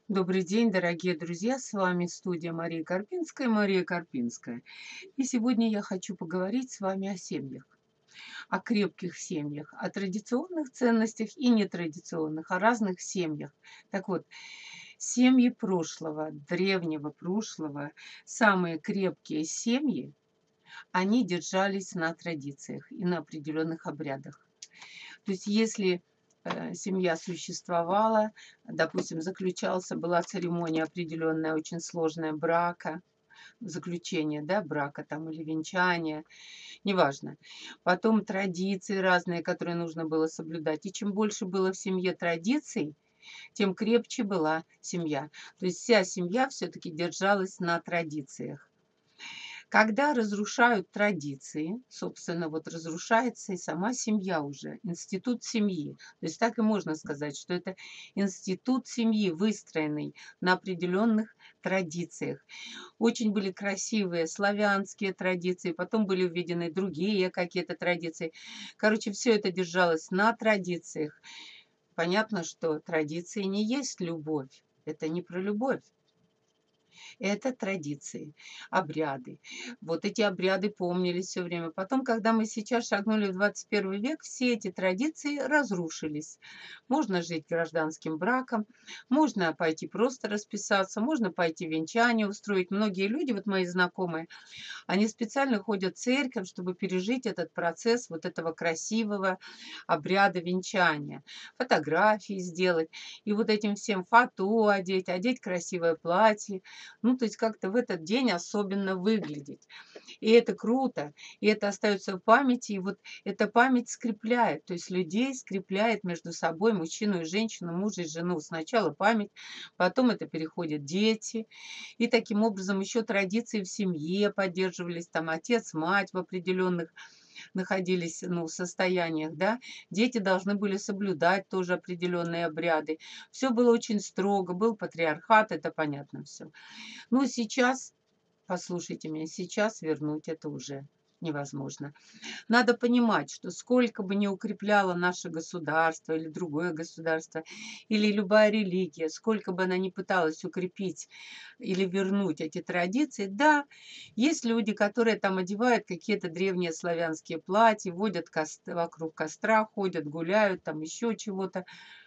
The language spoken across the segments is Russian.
Добрый день, дорогие друзья! С вами студия Мария Карпинская, Мария Карпинская. И сегодня я хочу поговорить с вами о семьях, о крепких семьях, о традиционных ценностях и нетрадиционных, о разных семьях. Так вот, семьи прошлого, древнего прошлого, самые крепкие семьи, они держались на традициях и на определенных обрядах. То есть если семья существовала, допустим, была церемония определенная, очень сложная брака, заключение, да, брака там или венчания, неважно. Потом традиции разные, которые нужно было соблюдать. И чем больше было в семье традиций, тем крепче была семья. То есть вся семья все-таки держалась на традициях. Когда разрушают традиции, собственно, вот разрушается и сама семья уже, институт семьи. То есть так и можно сказать, что это институт семьи, выстроенный на определенных традициях. Очень были красивые славянские традиции, потом были введены другие какие-то традиции. Короче, все это держалось на традициях. Понятно, что традиции не есть любовь. Это не про любовь. Это традиции, обряды. Вот эти обряды помнились все время. Потом, когда мы сейчас шагнули в 21 век, все эти традиции разрушились. Можно жить гражданским браком, можно пойти просто расписаться, можно пойти венчание устроить. Многие люди, вот мои знакомые, они специально ходят в церковь, чтобы пережить этот процесс вот этого красивого обряда венчания. Фотографии сделать, и вот этим всем фату одеть красивое платье. Ну, то есть как-то в этот день особенно выглядеть. И это круто, и это остается в памяти, и вот эта память скрепляет, то есть людей скрепляет между собой, мужчину и женщину, мужа и жену. Сначала память, потом это переходят дети, и таким образом еще традиции в семье поддерживались, там отец, мать в определенных находились, ну, состояниях, да. Дети должны были соблюдать тоже определенные обряды. Все было очень строго, был патриархат, это понятно все. Ну, сейчас, послушайте меня, сейчас вернуть это уже невозможно. Надо понимать, что сколько бы ни укрепляло наше государство или другое государство, или любая религия, сколько бы она ни пыталась укрепить или вернуть эти традиции, да, есть люди, которые там одевают какие-то древние славянские платья, водят вокруг костра, ходят, гуляют, там еще чего-то,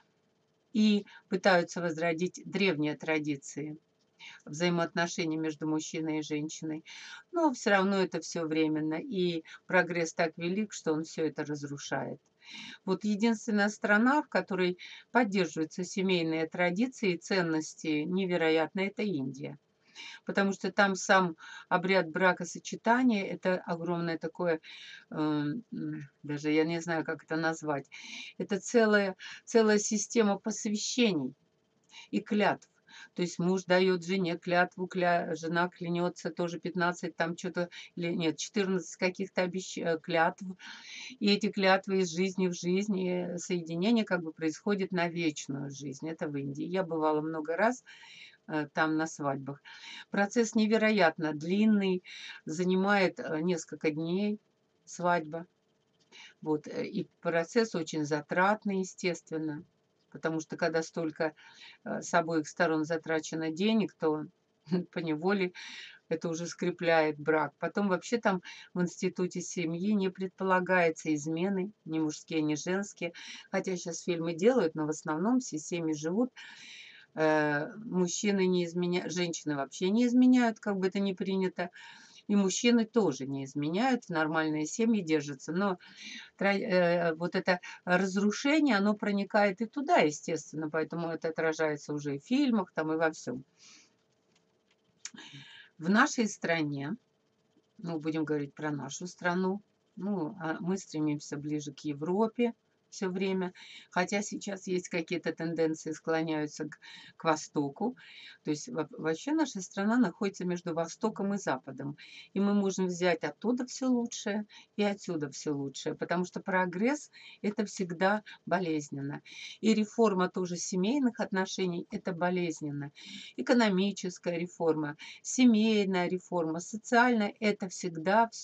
и пытаются возродить древние традиции взаимоотношений между мужчиной и женщиной. Но все равно это все временно, и прогресс так велик, что он все это разрушает. Вот единственная страна, в которой поддерживаются семейные традиции и ценности невероятно, это Индия. Потому что там сам обряд бракосочетания — это огромное такое, даже я не знаю, как это назвать. Это целая система посвящений и клятв. То есть муж дает жене клятву, жена клянется тоже 15 там что то или нет, 14 каких-то клятв. И эти клятвы из жизни в жизнь, и соединение как бы происходит на вечную жизнь. Это в Индии. Я бывала много раз, там на свадьбах. Процесс невероятно длинный, занимает, несколько дней свадьба. Вот, и процесс очень затратный, естественно, потому что когда столько, с обоих сторон затрачено денег, то поневоле это уже скрепляет брак. Потом вообще там в институте семьи не предполагается измены, ни мужские, ни женские. Хотя сейчас фильмы делают, но в основном все семьи живут. Мужчины не изменяют, женщины вообще не изменяют, как бы это ни принято. И мужчины тоже не изменяют, в нормальные семьи держатся. Но вот это разрушение, оно проникает и туда, естественно, поэтому это отражается уже и в фильмах, там, и во всем. В нашей стране, ну, будем говорить про нашу страну, ну, мы стремимся ближе к Европе все время, хотя сейчас есть какие-то тенденции, склоняются к Востоку. То есть вообще наша страна находится между Востоком и Западом, и мы можем взять оттуда все лучшее и отсюда все лучшее, потому что прогресс — это всегда болезненно. И реформа тоже семейных отношений — это болезненно. Экономическая реформа, семейная реформа, социальная — это всегда все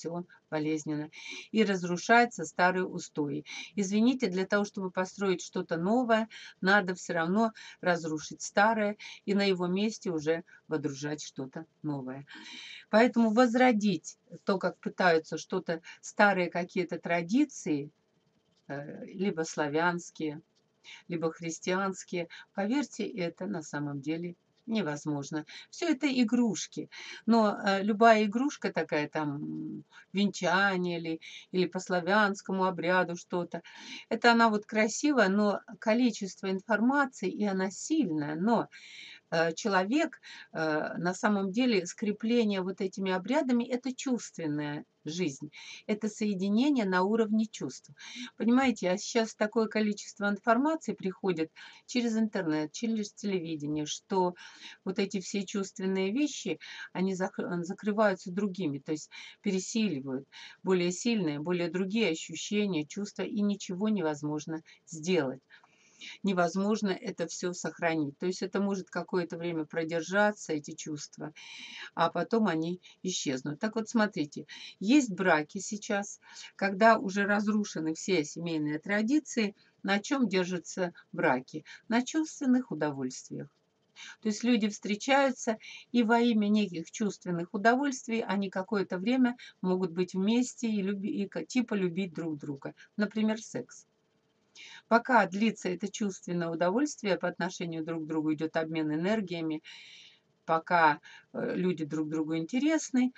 болезненно, и разрушаются старые устои. Извините, для того, чтобы построить что-то новое, надо все равно разрушить старое и на его месте уже водружать что-то новое. Поэтому возродить то, как пытаются что-то, старые какие-то традиции, либо славянские, либо христианские, поверьте, это на самом деле невозможно. Все это игрушки. Но любая игрушка такая, там, венчание или по славянскому обряду что-то, это она вот красивая, но количество информации, и она сильная, но человек, на самом деле скрепление вот этими обрядами — это чувственная жизнь, это соединение на уровне чувств. Понимаете, а сейчас такое количество информации приходит через интернет, через телевидение, что вот эти все чувственные вещи, они закрываются другими, то есть пересиливают более сильные, более другие ощущения, чувства, и ничего невозможно сделать, невозможно это все сохранить. То есть это может какое-то время продержаться, эти чувства, а потом они исчезнут. Так вот, смотрите, есть браки сейчас, когда уже разрушены все семейные традиции. На чем держатся браки? На чувственных удовольствиях. То есть люди встречаются, и во имя неких чувственных удовольствий они какое-то время могут быть вместе и типа любить друг друга. Например, секс. Пока длится это чувственное удовольствие, по отношению друг к другу идет обмен энергиями, пока люди друг другу интересны,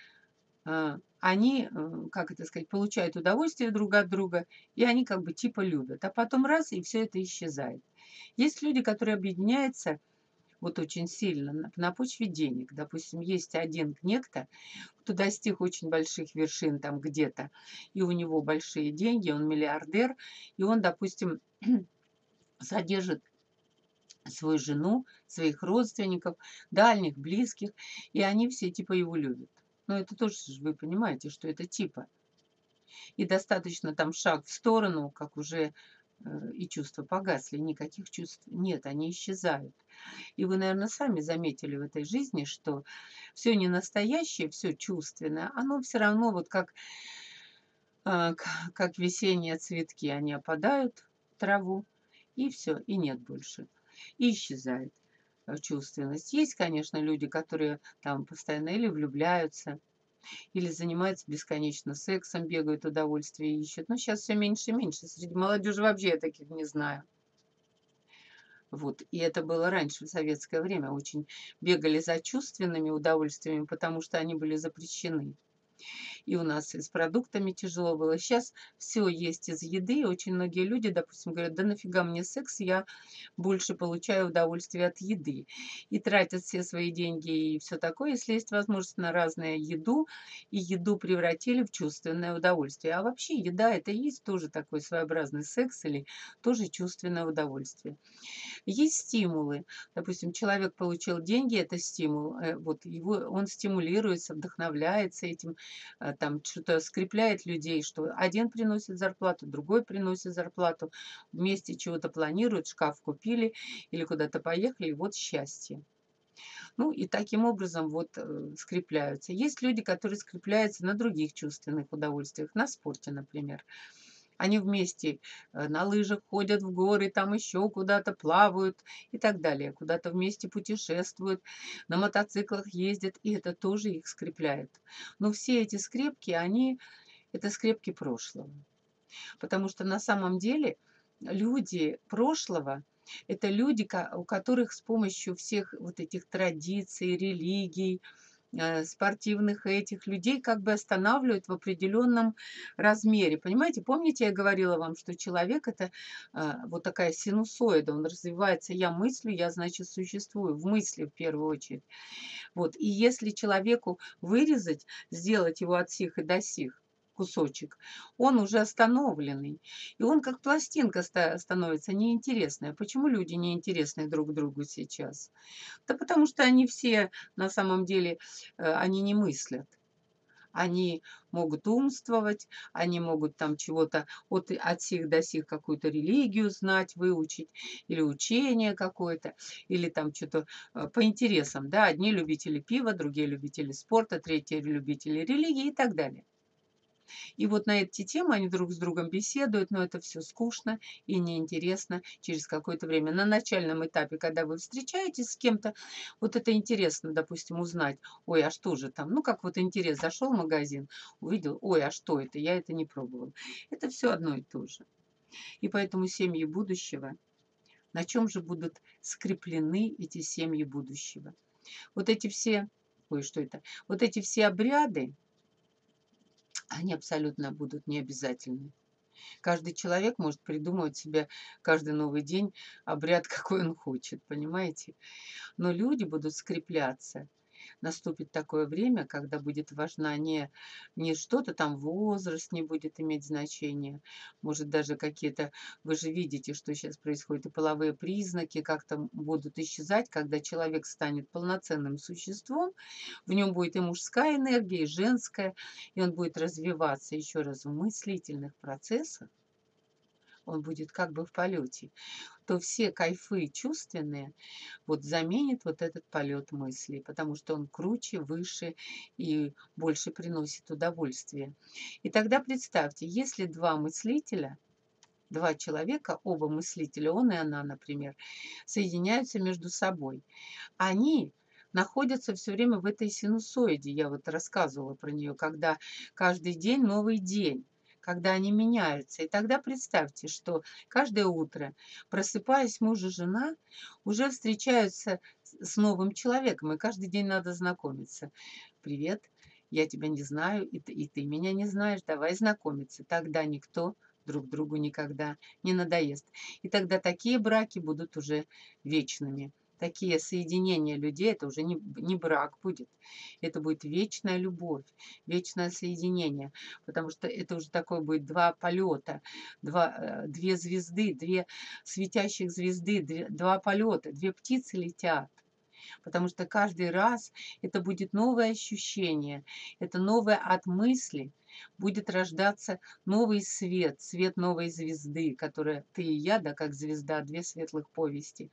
они, как это сказать, получают удовольствие друг от друга, и они как бы типа любят. А потом раз, и все это исчезает. Есть люди, которые объединяются вот очень сильно на почве денег. Допустим, есть один некто, кто достиг очень больших вершин там где-то, и у него большие деньги, он миллиардер, и он, допустим, содержит свою жену, своих родственников, дальних, близких, и они все типа его любят. Но это тоже ж вы понимаете, что это типа. И достаточно там шаг в сторону, как уже и чувства погасли, никаких чувств нет, они исчезают. И вы, наверное, сами заметили в этой жизни, что все не настоящее, все чувственное, оно все равно вот как, как весенние цветки, они опадают в траву, и все, и нет больше, и исчезает чувственность. Есть, конечно, люди, которые там постоянно или влюбляются, или занимаются бесконечно сексом, бегают, удовольствие ищут. Но сейчас все меньше и меньше. Среди молодежи вообще я таких не знаю. Вот. И это было раньше, в советское время. Очень бегали за чувственными удовольствиями, потому что они были запрещены. И у нас и с продуктами тяжело было. Сейчас все есть из еды. Очень многие люди, допустим, говорят: да нафига мне секс, я больше получаю удовольствие от еды. И тратят все свои деньги и все такое, если есть возможность, на разную еду, и еду превратили в чувственное удовольствие. А вообще еда — это и есть тоже такой своеобразный секс или тоже чувственное удовольствие. Есть стимулы. Допустим, человек получил деньги — это стимул. Вот его он стимулируется, вдохновляется этим, там что-то скрепляет людей, что один приносит зарплату, другой приносит зарплату, вместе чего-то планируют, шкаф купили или куда-то поехали, и вот счастье. Ну и таким образом вот скрепляются. Есть люди, которые скрепляются на других чувственных удовольствиях, на спорте, например. Они вместе на лыжах ходят в горы, там еще куда-то плавают и так далее, куда-то вместе путешествуют, на мотоциклах ездят, и это тоже их скрепляет. Но все эти скрепки, они это скрепки прошлого. Потому что на самом деле люди прошлого — это люди, у которых с помощью всех вот этих традиций, религий, спортивных этих людей как бы останавливают в определенном размере. Понимаете, помните, я говорила вам, что человек — это вот такая синусоида, он развивается. Я мыслю, я, значит, существую, в мысли в первую очередь. Вот. И если человеку вырезать, сделать его от сих и до сих кусочек, он уже остановленный. И он как пластинка становится неинтересная. Почему люди неинтересны друг другу сейчас? Да потому что они все на самом деле, они не мыслят. Они могут умствовать, они могут там чего-то от сих до сих какую-то религию знать, выучить, или учение какое-то, или там что-то по интересам. Да, одни любители пива, другие любители спорта, третьи любители религии и так далее. И вот на эти темы они друг с другом беседуют, но это все скучно и неинтересно через какое-то время. На начальном этапе, когда вы встречаетесь с кем-то, вот это интересно, допустим, узнать: ой, а что же там? Ну, как вот интерес: зашел в магазин, увидел: ой, а что это? Я это не пробовал. Это все одно и то же. И поэтому семьи будущего, на чем же будут скреплены эти семьи будущего? Вот эти все, ой, что это? Вот эти все обряды, они абсолютно будут необязательны. Каждый человек может придумывать себе каждый новый день обряд, какой он хочет, понимаете? Но люди будут скрепляться. Наступит такое время, когда будет важна не что-то там, возраст не будет иметь значения. Может, даже какие-то, вы же видите, что сейчас происходит, и половые признаки как-то будут исчезать, когда человек станет полноценным существом, в нем будет и мужская энергия, и женская, и он будет развиваться еще раз в мыслительных процессах, он будет как бы в полете, то все кайфы чувственные вот заменит вот этот полет мыслей, потому что он круче, выше и больше приносит удовольствие. И тогда представьте, если два мыслителя, два человека, оба мыслителя, он и она, например, соединяются между собой, они находятся все время в этой синусоиде. Я вот рассказывала про нее, когда каждый день новый день, когда они меняются. И тогда представьте, что каждое утро, просыпаясь, муж и жена уже встречаются с новым человеком, и каждый день надо знакомиться. Привет, я тебя не знаю, и ты меня не знаешь, давай знакомиться. Тогда никто друг другу никогда не надоест. И тогда такие браки будут уже вечными. Такие соединения людей, это уже не брак будет, это будет вечная любовь, вечное соединение, потому что это уже такое будет два полета, две звезды, две светящих звезды, два полета, две птицы летят. Потому что каждый раз это будет новое ощущение, это новое от мысли, будет рождаться новый свет, свет новой звезды, которая ты и я, да, как звезда, две светлых повести.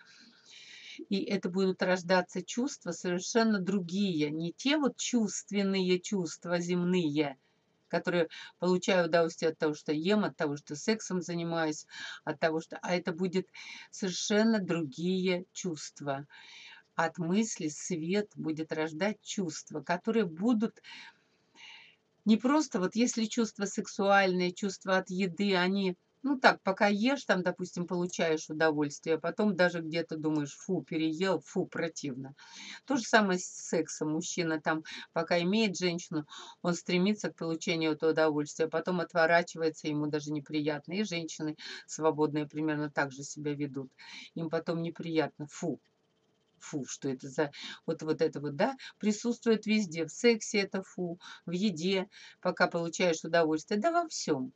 И это будут рождаться чувства совершенно другие, не те вот чувственные чувства земные, которые получаю удовольствие от того, что ем, от того, что сексом занимаюсь, от того, что... А это будет совершенно другие чувства. От мысли свет будет рождать чувства, которые будут не просто, вот если чувства сексуальные, чувства от еды, они, ну так, пока ешь, там, допустим, получаешь удовольствие, а потом даже где-то думаешь, фу, переел, фу, противно. То же самое с сексом. Мужчина там, пока имеет женщину, он стремится к получению этого удовольствия, а потом отворачивается, ему даже неприятно. И женщины свободные примерно так же себя ведут. Им потом неприятно, фу, фу, что это за вот это вот, да, присутствует везде. В сексе это фу, в еде, пока получаешь удовольствие, да во всем,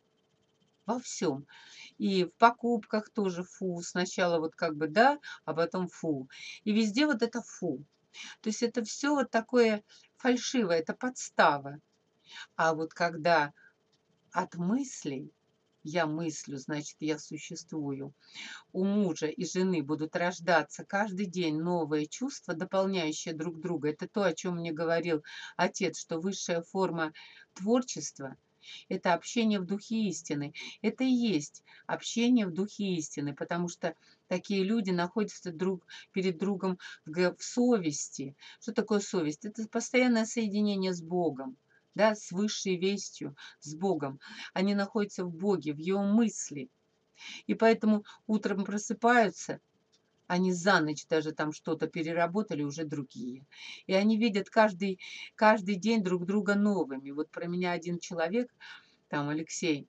во всем. И в покупках тоже фу. Сначала вот как бы да, а потом фу. И везде вот это фу. То есть это все вот такое фальшивое, это подстава. А вот когда от мыслей, я мыслю, значит, я существую, у мужа и жены будут рождаться каждый день новые чувства, дополняющие друг друга. Это то, о чем мне говорил отец, что высшая форма творчества — это общение в духе истины. Это и есть общение в духе истины, потому что такие люди находятся друг перед другом в совести. Что такое совесть? Это постоянное соединение с Богом, да, с высшей вестью, с Богом. Они находятся в Боге, в Его мысли. И поэтому утром просыпаются, они за ночь даже там что-то переработали, уже другие. И они видят каждый день друг друга новыми. Вот про меня один человек, там Алексей,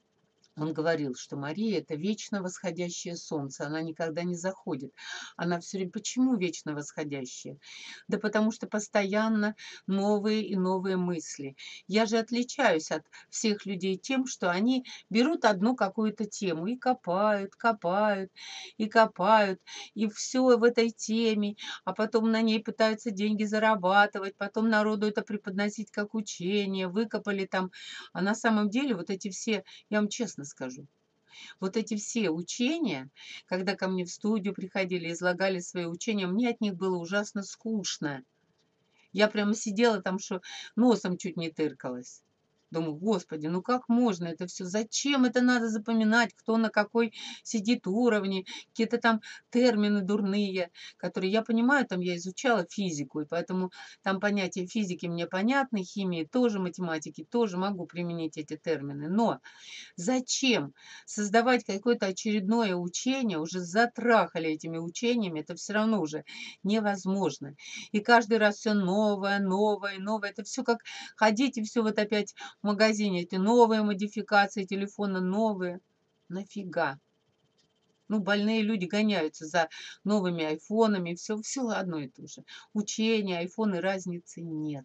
он говорил, что Мария — это вечно восходящее солнце, она никогда не заходит. Она все время... Почему вечно восходящее? Да потому что постоянно новые и новые мысли. Я же отличаюсь от всех людей тем, что они берут одну какую-то тему и копают, копают, и копают, и все в этой теме, а потом на ней пытаются деньги зарабатывать, потом народу это преподносить как учение, выкопали там. А на самом деле вот эти все, я вам честно скажу, вот эти все учения, когда ко мне в студию приходили, излагали свои учения, мне от них было ужасно скучно. Я прямо сидела там, что носом чуть не тыркалась. Думаю, господи, ну как можно это все? Зачем это надо запоминать, кто на какой сидит уровне, какие-то там термины дурные, которые я понимаю, там я изучала физику, и поэтому там понятия физики мне понятны, химии тоже, математики тоже могу применить эти термины. Но зачем создавать какое-то очередное учение? Уже затрахали этими учениями, это все равно уже невозможно. И каждый раз все новое, новое, новое. Это все как ходить и все вот опять в магазине. Эти новые модификации телефона, новые. Нафига? Ну, больные люди гоняются за новыми айфонами, все одно и то же. Учение, айфоны, разницы нет.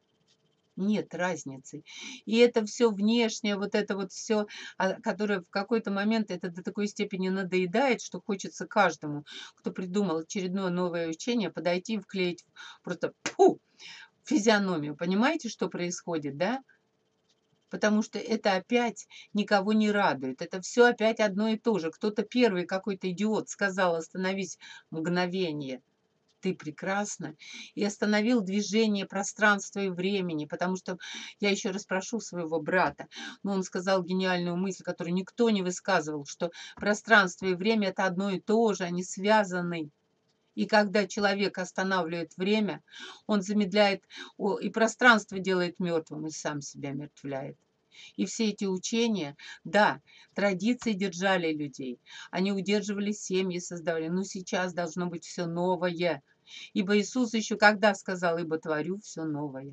Нет разницы. И это все внешнее, вот это вот все, которое в какой-то момент это до такой степени надоедает, что хочется каждому, кто придумал очередное новое учение, подойти и вклеить просто физиономию. Понимаете, что происходит, да? Потому что это опять никого не радует. Это все опять одно и то же. Кто-то первый, какой-то идиот, сказал: "Остановись мгновение". Ты прекрасна, и остановил движение пространства и времени, потому что я еще раз прошу своего брата, но он сказал гениальную мысль, которую никто не высказывал, что пространство и время это одно и то же, они связаны. И когда человек останавливает время, он замедляет, и пространство делает мертвым, и сам себя мертвляет. И все эти учения, да, традиции держали людей, они удерживали семьи, создавали, но сейчас должно быть все новое. Ибо Иисус еще когда сказал: "Ибо творю все новое".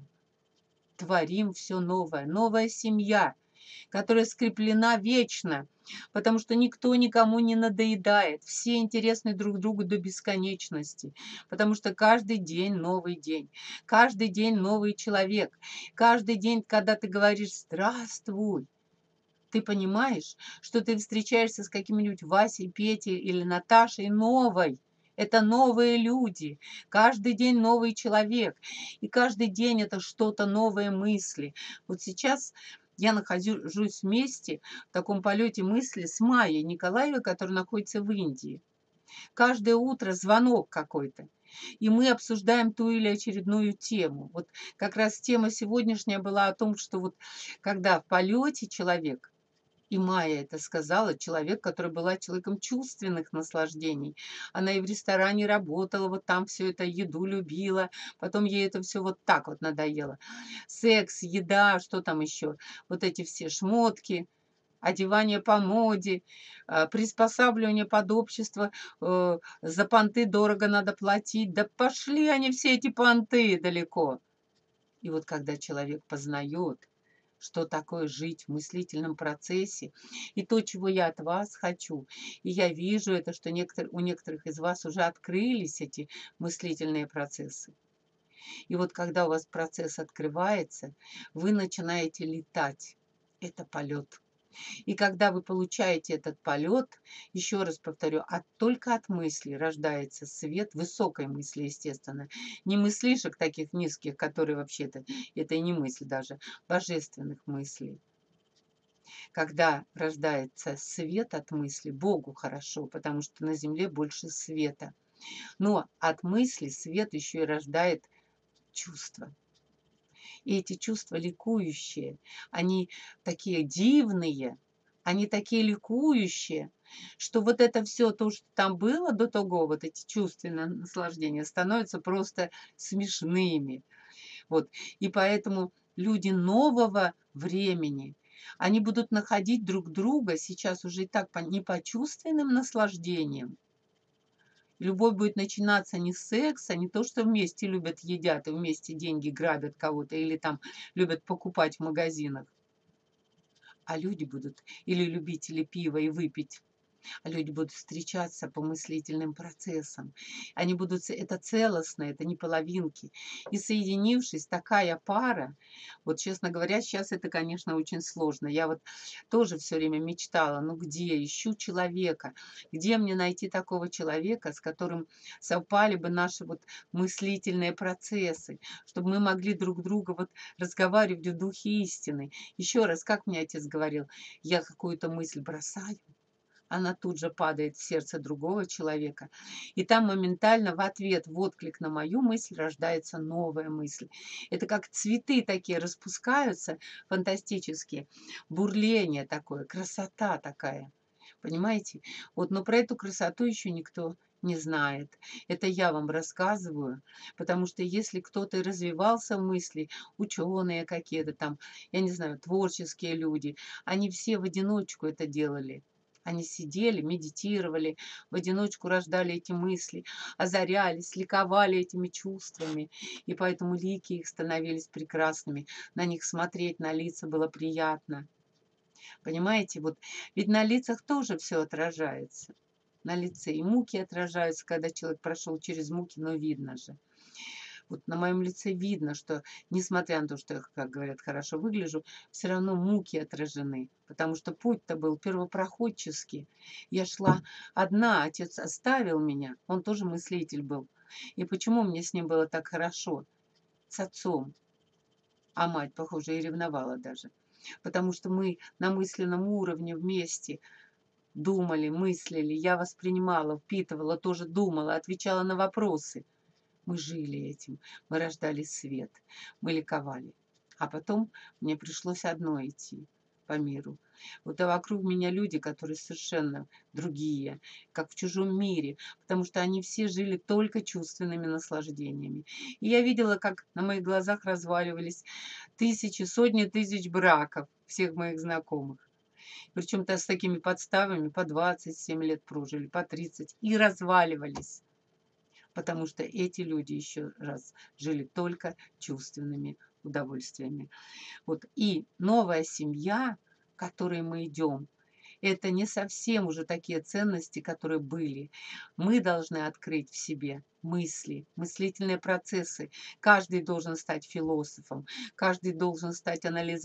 Творим все новое. Новая семья, которая скреплена вечно, потому что никто никому не надоедает. Все интересны друг другу до бесконечности, потому что каждый день новый день, каждый день новый человек. Каждый день, когда ты говоришь "здравствуй", ты понимаешь, что ты встречаешься с каким-нибудь Васей, Петей или Наташей новой. Это новые люди. Каждый день новый человек. И каждый день это что-то новые мысли. Вот сейчас я нахожусь вместе в таком полете мысли с Майей Николаевой, которая находится в Индии. Каждое утро звонок какой-то. И мы обсуждаем ту или очередную тему. Вот как раз тема сегодняшняя была о том, что вот когда в полете человек, и Майя это сказала, человек, который была человеком чувственных наслаждений. Она и в ресторане работала, вот там все это, еду любила, потом ей это все вот так вот надоело. Секс, еда, что там еще? Вот эти все шмотки, одевание по моде, приспосабливание под общество, за понты дорого надо платить. Да пошли они все эти понты далеко. И вот когда человек познает, что такое жить в мыслительном процессе, и то, чего я от вас хочу, и я вижу это, что у некоторых из вас уже открылись эти мыслительные процессы. И вот когда у вас процесс открывается, вы начинаете летать. Это полет. И когда вы получаете этот полет, еще раз повторю, только от мысли рождается свет, высокой мысли, естественно. Не мыслишек таких низких, которые вообще-то, это и не мысль даже, божественных мыслей. Когда рождается свет от мысли, Богу хорошо, потому что на земле больше света. Но от мысли свет еще и рождает чувства. И эти чувства ликующие, они такие дивные, они такие ликующие, что вот это все то, что там было до того, вот эти чувственные наслаждения, становятся просто смешными. Вот. И поэтому люди нового времени, они будут находить друг друга сейчас уже и так не по чувственным наслаждениям. Любовь будет начинаться не с секса, не то, что вместе любят, едят и вместе деньги грабят кого-то или там любят покупать в магазинах, а люди будут или любители пива и выпить, а люди будут встречаться по мыслительным процессам. Они будут, это целостно, это не половинки. И соединившись, такая пара, вот честно говоря, сейчас это, конечно, очень сложно. Я вот тоже все время мечтала, ну где, ищу человека, где мне найти такого человека, с которым совпали бы наши вот мыслительные процессы, чтобы мы могли друг друга вот разговаривать в духе истины. Еще раз, как мне отец говорил, я какую-то мысль бросаю, она тут же падает в сердце другого человека. И там моментально в ответ, в отклик на мою мысль рождается новая мысль. Это как цветы такие распускаются, фантастические, бурление такое, красота такая. Понимаете? Вот, но про эту красоту еще никто не знает. Это я вам рассказываю, потому что если кто-то и развивался в мысли, ученые какие-то там, я не знаю, творческие люди, они все в одиночку это делали. Они сидели, медитировали, в одиночку рождали эти мысли, озарялись, ликовали этими чувствами. И поэтому лики их становились прекрасными. На них смотреть, на лица было приятно. Понимаете, вот ведь на лицах тоже все отражается. На лице и муки отражаются, когда человек прошел через муки, но видно же. Вот на моем лице видно, что, несмотря на то, что я, как говорят, хорошо выгляжу, все равно муки отражены, потому что путь-то был первопроходческий. Я шла одна, отец оставил меня, он тоже мыслитель был. И почему мне с ним было так хорошо? С отцом. А мать, похоже, и ревновала даже. Потому что мы на мысленном уровне вместе думали, мыслили, я воспринимала, впитывала, тоже думала, отвечала на вопросы. Мы жили этим, мы рождали свет, мы ликовали. А потом мне пришлось одной идти по миру. Вот а вокруг меня люди, которые совершенно другие, как в чужом мире, потому что они все жили только чувственными наслаждениями. И я видела, как на моих глазах разваливались тысячи, сотни тысяч браков всех моих знакомых. Причем-то с такими подставами по 27 лет прожили, по 30 и разваливались. Потому что эти люди, еще раз, жили только чувственными удовольствиями. Вот. И новая семья, к которой мы идем, это не совсем уже такие ценности, которые были. Мы должны открыть в себе мысли, мыслительные процессы. Каждый должен стать философом, каждый должен стать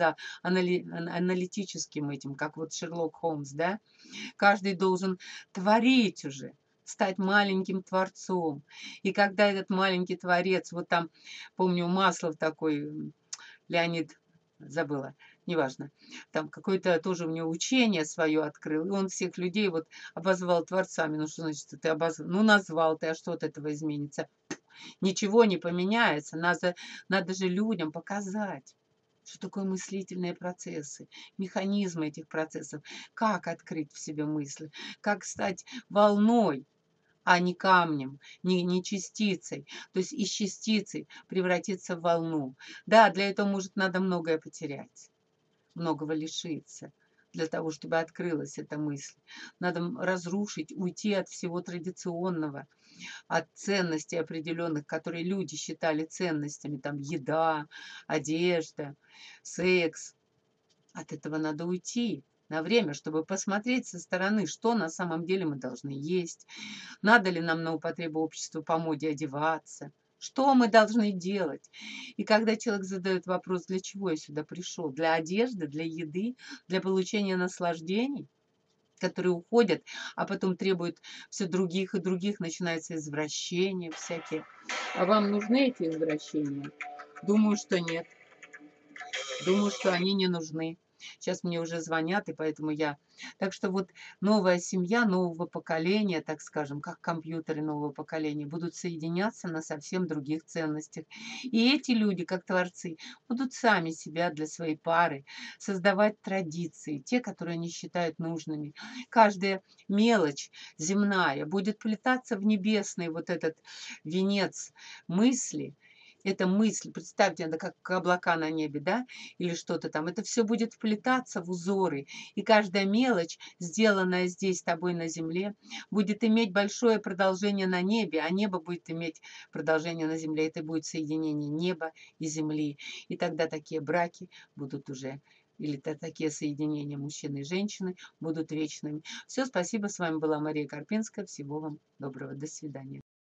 аналитическим этим, как вот Шерлок Холмс, да? Каждый должен творить уже, стать маленьким творцом. И когда этот маленький творец, вот там, помню, Маслов такой, Леонид, забыла, неважно, там какое-то тоже у него учение свое открыл, и он всех людей вот обозвал творцами. Ну, что значит, ты обозвал? Ну, назвал ты, а что от этого изменится? Ничего не поменяется. Надо же людям показать, что такое мыслительные процессы, механизмы этих процессов, как открыть в себе мысли, как стать волной, а не камнем, не частицей. То есть из частицы превратиться в волну. Да, для этого, может, надо многое потерять, многого лишиться. Для того, чтобы открылась эта мысль. Надо разрушить, уйти от всего традиционного, от ценностей определенных, которые люди считали ценностями. Там еда, одежда, секс. От этого надо уйти на время, чтобы посмотреть со стороны, что на самом деле мы должны есть, надо ли нам на употребу обществу по моде одеваться, что мы должны делать. И когда человек задает вопрос, для чего я сюда пришел, для одежды, для еды, для получения наслаждений, которые уходят, а потом требуют все других и других, начинаются извращения всякие. А вам нужны эти извращения? Думаю, что нет. Думаю, что они не нужны. Сейчас мне уже звонят, и поэтому я... Так что вот новая семья нового поколения, так скажем, как компьютеры нового поколения, будут соединяться на совсем других ценностях. И эти люди, как творцы, будут сами себя для своей пары создавать традиции, те, которые они считают нужными. Каждая мелочь земная будет плетаться в небесный вот этот венец мысли. Эта мысль, представьте, это как облака на небе, да, или что-то там. Это все будет вплетаться в узоры, и каждая мелочь, сделанная здесь с тобой на земле, будет иметь большое продолжение на небе, а небо будет иметь продолжение на земле. Это будет соединение неба и земли. И тогда такие браки будут уже, или такие соединения мужчины и женщины будут вечными. Все, спасибо. С вами была Мария Карпинская. Всего вам доброго. До свидания.